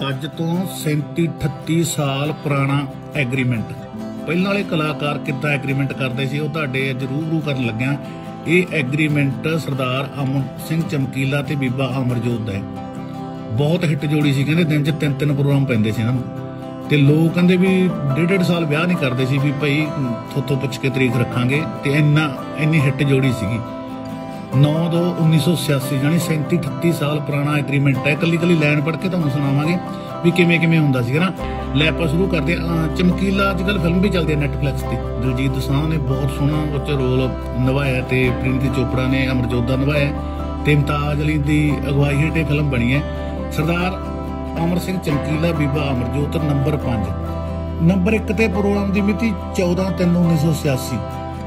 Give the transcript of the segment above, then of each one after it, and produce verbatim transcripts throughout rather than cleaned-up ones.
ਅੱਜ तो सैंती अठत्ती साल पुराना एग्रीमेंट ਪਹਿਲਾਂ ਵਾਲੇ ਕਲਾਕਾਰ ਕਿੱਦਾਂ ਐਗਰੀਮੈਂਟ ਕਰਦੇ ਸੀ ਉਹ ਤੁਹਾਡੇ ਅੱਜ ਰੂਬਰੂ ਕਰਨ ਲੱਗਿਆ। ਇਹ ਐਗਰੀਮੈਂਟ ਸਰਦਾਰ ਅਮਰ ਸਿੰਘ ਚਮਕੀਲਾ ਤੇ ਬੀਬਾ ਅਮਰਜੋਤ ਦਾ ਹੈ। ਬਹੁਤ ਹਿੱਟ ਜੋੜੀ ਸੀ, ਕਹਿੰਦੇ ਦਿਨ 'ਚ ਤਿੰਨ ਤਿੰਨ ਪ੍ਰੋਗਰਾਮ ਪੈਂਦੇ ਸੀ ਇਹਨਾਂ ਨੂੰ ਤੇ ਲੋਕ ਕਹਿੰਦੇ ਵੀ ਡੇਢ ਡੇਢ ਸਾਲ ਵਿਆਹ ਨਹੀਂ ਕਰਦੇ ਸੀ ਵੀ ਭਾਈ ਥੋਤੋਂ ਪੁੱਛ ਕੇ ਤਰੀਕ ਰੱਖਾਂਗੇ ਤੇ ਇੰਨਾ ਇੰਨੀ ਹਿੱਟ ਜੋੜੀ ਸੀਗੀ। नौ दो उन्नीस सौ छियासी यानी सैंती अठत्ती साल पुराना एग्रीमेंट है। कली कली लाइन पढ़ के तुहानूं सुणावांगे भी किवें किवें हुंदा सीगा ना। लै आपां शुरू करदे हां। चमकीला अजकल फिल्म भी चलदी है नैटफ्लिक्स ते। दिलजीत दोसांझ ने बहुत सोहना उह 'च रोल निभाया ते प्रीति चोपड़ा ने अमरजोत दा निभाया ते मुमताज अली दी अगवाई हेठ फिल्म बनी है। सरदार अमर सिंह चमकीला बीबा अमरजोत नंबर पांच नंबर एक ते प्रोग्राम की मिति चौदह तीन उन्नीस सौ छियासी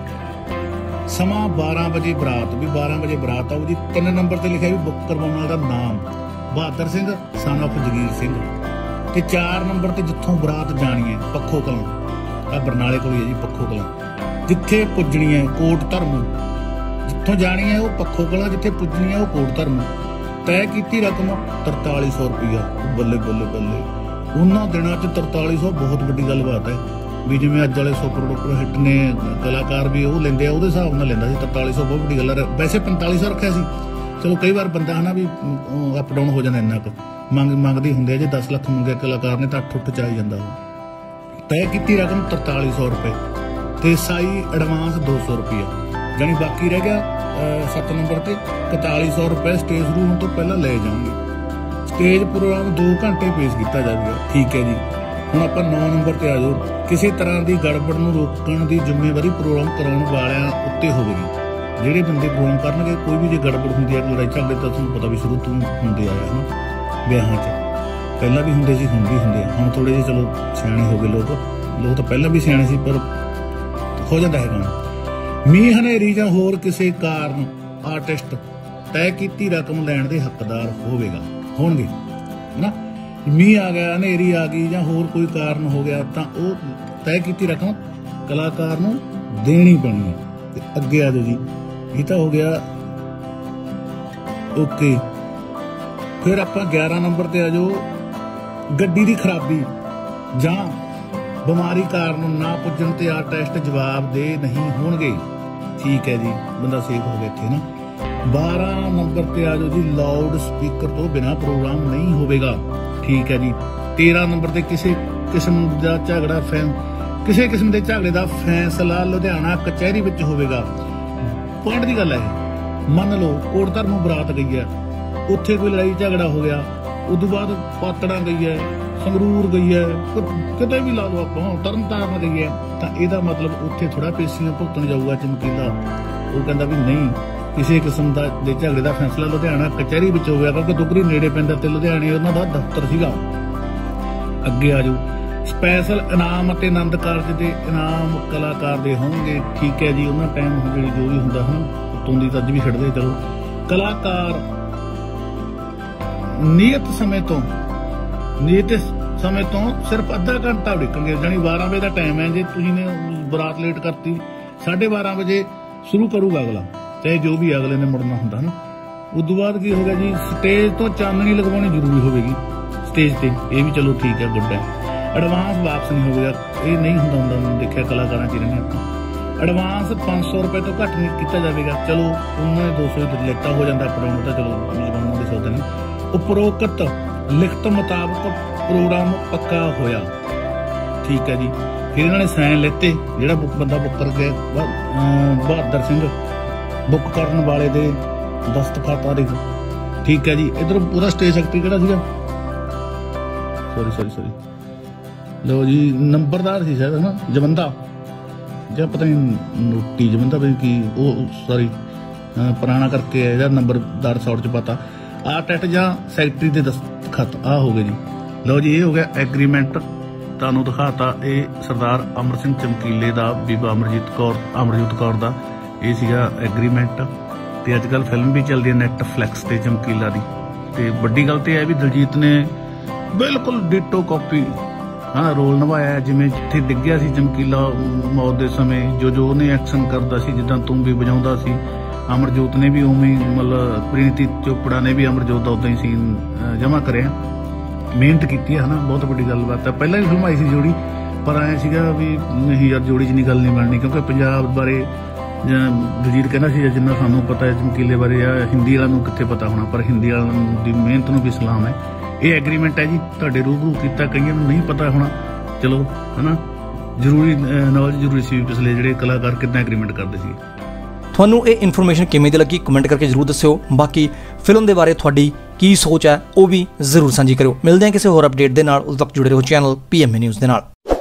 समा बारह बजे बरात भी बारह बजे बरात आओ जी। तीन नंबर से लिखा भी बुक करवाने वाला नाम बहादुर सिंह सन ऑफ जगीर सिंह ते चार नंबर से जिथों बरात जानी है पखो कलां आ बरनाले कोल है जी। पखो कलां जिथे पुजनी है कोट धर्म जिथों जानी है वो पखो कलां जिथे पुजनी है वो कोट धर्म। तय की रकम तरताली सौ रुपया। बल्ले बल्ले बल्ले उन्होंने दिनों च तरताली सौ बहुत वड्डी गल बात है भी जिवें अज वाले सुपर डुपर हिट ने कलाकार भी वो लेंदे आ उहदे हिसाब नाल लैंदा सी। तरताली सौ बहुत वड्डी गल है। वैसे पैंताली सौ रखिया सी। चलो कई बार बंदा है ना भी अप डाउन हो जाता इन्ना क मंग मंगदी हुंदे जे दस लख मंगे कलाकार ने तो अठ उठ च आ जांदा। तय की रकम तरताली सौ रुपये ते साई एडवांस दो सौ रुपया जानी बाकी रह गया सत्त नंबर ते इकताली सौ रुपये स्टेज शुरू होने तो पहला ले जाएंगे। स्टेज प्रोग्राम दो घंटे पेश किया जाएगा। ठीक है जी। ਹੁਣ ਆਪਾਂ नौ नंबर ਤੇ ਆ ਜਾਓ। ਕਿਸੇ ਤਰ੍ਹਾਂ ਦੀ ਗੜਬੜ ਨੂੰ ਰੋਕਣ ਦੀ ਜ਼ਿੰਮੇਵਾਰੀ ਪ੍ਰੋਗਰਾਮ ਕਰਾਉਣ ਵਾਲਿਆਂ ਉੱਤੇ ਹੋਵੇਗੀ। ਜਿਹੜੇ ਬੰਦੇ ਪ੍ਰੋਗਰਾਮ ਕਰਨਗੇ ਕੋਈ ਵੀ ਜੇ ਗੜਬੜ ਹੁੰਦੀ ਹੈ ਲੜਾਈ ਝਗੜੇ ਤਾਂ ਤੁਹਾਨੂੰ ਪਤਾ ਵੀ ਸ਼ੁਰੂ ਤੋਂ ਹੁੰਦੇ ਆਏ ਹਨ ਵਿਆਹਾਂ 'ਚ। ਪਹਿਲਾਂ ਵੀ ਹੁੰਦੇ ਸੀ ਹੁਣ ਵੀ ਹੁੰਦੇ ਆ। ਹੁਣ ਥੋੜੇ ਜਿਹੇ ਚਲੋ ਸਿਆਣੇ ਹੋ ਗਏ ਲੋਕ ਲੋਕ ਤਾਂ ਪਹਿਲਾਂ ਵੀ ਸਿਆਣੇ ਸੀ ਪਰ ਹੋ ਜਾਂਦਾ ਹੈ ਕੰਮ। ਮੀਂਹ ਹਨੇਰੀ ਜਾਂ ਹੋਰ ਕਿਸੇ ਕਾਰਨ ਆਰਟਿਸਟ ਤੈਅ ਕੀਤੀ ਰਕਮ ਲੈਣ ਦੇ ਹੱਕਦਾਰ ਹੋਵੇਗਾ ਹੋਣਗੇ ਹੈ ना। मीह आ गया हनेरी आ गई या होर कोई कारण हो गया तो वह तय की रकम कलाकार नूं देनी पैनी है। अगे आ जाओ जी। ये तो हो गया ओके। फिर आप ग्यारह नंबर ते आ जाओ। गड्डी की खराबी जां बीमारी कारण ना पुजन ते आर्टिस्ट जवाबदेह नहीं होणगे। ठीक है जी बंदा सेफ हो गया इत्थे ना। बारह नंबर ते आ जाओ जी। लाउड स्पीकर तो बिना प्रोग्राम नहीं होवेगा। ठीक है जी। तेरह नंबर ते किसी किस्म का झगड़ा फैन किसी किस्म के झगड़े का फैसला लुधियाना कचहरी विच होवेगा। पॉइंट की गल है मन लो कोट धर्म बरात गई है उत्थे कोई लड़ाई झगड़ा हो गया उदों बाद पातड़ा गई है संगरूर गई है किते भी ला लो आप तरन तारण गई है तो यदा मतलब उत्थे थोड़ा पेशियां भुगतन जाऊगा चमकीला। वो कहता भी नहीं किसी किस्म का झगड़े का फैसला लुधियाना कचहरी विच हो गया क्योंकि दुगरी नेड़े पैंदा ते लुधियाने उन्हां दा दफ्तर सीगा। अगे आ जाओ। स्पैशल इनाम ते आनंद कारज के इनाम कलाकार दे होंगे। ठीक है जी। उन्हां टाइम जी जो भी हुंदा है उत्तों दी अज भी छड्डदे चलो। कलाकार नियत समय तो नियत समय तो सिर्फ अद्धा घंटा उड़ीकणगे जानी बारह बजे का टाइम है। जे तुसीं ने बरात लेट करती साढ़े बारह बजे शुरू करूगा अगला चाहे जो भी अगले ने मुड़ना होंदा ना। उदों बाद की हो गया जी स्टेज तो चाननी लगवानी जरूरी होगी स्टेज ते। ये भी चलो ठीक है गुड है। एडवांस वापस नहीं होगा ये नहीं होंदा हुंदा देखिया कलाकारां च रहने आपां। एडवांस पाँच सौ रुपए तो घट नहीं किया जाएगा। चलो उन्होंने दो सौ लेता हो जाता अपडाउन तो चलो जमाना दे सौदे नहीं। उपरोक्त लिखत मुताबक प्रोग्राम पक्का होया। ठीक है जी। फिर इन्होंने साइन लेते जोड़ा बंदा बुक कर गया बहादुर सिंह बुक करने वाले दे दस्तखत तारीख। ठीक है जी। इधर पूरा स्टेज सैकटरी किहड़ा सीगा सॉरी सॉरी सॉरी लो जी नंबरदार सी शायद है ना जवंदा ਜਾਂ पता नहीं नोटी जवंदा पता की वो सॉरी पुराना करके है नंबरदार सौट च पाता आर्टिस्ट ਜਾਂ सैकटरी ਦੇ दस्तखत आ हो गए जी। लो जी ये हो गया एग्रीमेंट ਤੁਹਾਨੂੰ ਦਿਖਾਤਾ। ਇਹ ਸਰਦਾਰ ਅਮਰ ਸਿੰਘ ਚਮਕੀਲੇ ਦਾ ਬੀਬਾ ਅਮਰਜੀਤ ਕੌਰ ਅਮਰਜੋਤ ਕੌਰ ਦਾ ਇਹ ਸੀਗਾ ਐਗਰੀਮੈਂਟ। ਤੇ ਅੱਜ ਕੱਲ੍ਹ ਫਿਲਮ ਵੀ ਚੱਲਦੀ ਹੈ ਨੈਟਫਲਿਕਸ ਤੇ ਚਮਕੀਲਾ ਦੀ। ਤੇ ਵੱਡੀ ਗੱਲ ਤੇ ਇਹ ਵੀ ਦਿਲਜੀਤ ਨੇ ਬਿਲਕੁਲ ਡਿਟੋ ਕਾਪੀ ਹਾਂ ਰੋਲ ਨਿਭਾਇਆ ਜਿਵੇਂ ਜਿੱਥੇ ਡਿੱਗਿਆ ਸੀ ਚਮਕੀਲਾ ਮੌਤ ਦੇ ਸਮੇਂ ਜੋ ਜੋ ਉਹਨੇ ਐਕਸ਼ਨ ਕਰਦਾ ਸੀ ਜਿੱਦਾਂ ਤੂੰ ਵੀ ਵਜਾਉਂਦਾ ਸੀ। ਅਮਰਜੋਤ ਨੇ ਵੀ ਉਵੇਂ ਹੀ ਮਤਲਬ ਪ੍ਰੀਤੀ ਚੋਪੜਾ ਨੇ ਵੀ ਅਮਰਜੋਤ ਦਾ ਉਦਾਂ ਹੀ ਸੀਨ ਜਮ੍ਹਾਂ ਕਰਿਆ। ਮਿਹਨਤ ਕੀਤੀ ਹੈ, ਹਨਾ, ਬਹੁਤ ਵੱਡੀ ਗੱਲਬਾਤ ਹੈ। ਪਹਿਲਾਂ ਵੀ ਫਿਲਮ ਆਈ ਸੀ ਜੋੜੀ, ਪਰ ਐਂ ਸੀਗਾ ਵੀ ਨਹੀਂ ਯਾਰ ਜੋੜੀ 'ਚ ਨਹੀਂ ਗੱਲ ਨਹੀਂ ਬਣਨੀ, ਕਿਉਂਕਿ ਪੰਜਾਬ ਬਾਰੇ ਜਾਂ ਦਿਲਜੀਤ ਕਹਿੰਦਾ ਸੀ ਜਿੰਨਾ ਸਾਨੂੰ ਪਤਾ ਹੈ ਚਮਕੀਲੇ ਬਾਰੇ ਆ, ਹਿੰਦੀ ਵਾਲਿਆਂ ਨੂੰ ਕਿੱਥੇ ਪਤਾ ਹੋਣਾ, ਪਰ ਹਿੰਦੀ ਵਾਲਿਆਂ ਦੀ ਮਿਹਨਤ ਨੂੰ ਵੀ ਸਲਾਮ ਹੈ। ਇਹ ਐਗਰੀਮੈਂਟ ਹੈ ਜੀ, ਤੁਹਾਡੇ ਰੂਬਰੂ ਕੀਤਾ, ਕਈਆਂ ਨੂੰ ਨਹੀਂ ਪਤਾ ਹੋਣਾ, ਚਲੋ ਹਨਾ, ਜ਼ਰੂਰੀ ਨੌਲੇਜ ਜ਼ਰੂਰੀ ਸੀ ਪਿਛਲੇ ਜਿਹੜੇ ਕਲਾਕਾਰ ਕਿੱਦਾਂ ਐਗਰੀਮੈਂਟ ਕਰਦੇ ਸੀ। ਤੁਹਾਨੂੰ ਇਹ ਇਨਫੋਰਮੇਸ਼ਨ ਕਿਵੇਂ ਦੀ ਲੱਗੀ ਕਮੈਂਟ ਕਰਕੇ ਜ਼ਰੂਰ ਦੱਸਿਓ। ਬਾਕੀ ਫਿਲਮ ਦੇ ਬਾਰੇ ਤੁਹਾਡੀ ਕੀ ਸੋਚ ਹੈ ਉਹ ਵੀ ਜ਼ਰੂਰ ਸਾਂਝੀ ਕਰਿਓ। ਮਿਲਦੇ ਹਾਂ ਕਿਸੇ ਹੋਰ ਅਪਡੇਟ ਦੇ ਨਾਲ, ਉਦੋਂ ਤੱਕ ਜੁੜੇ ਰਹੋ channel P M A news ਦੇ ਨਾਲ।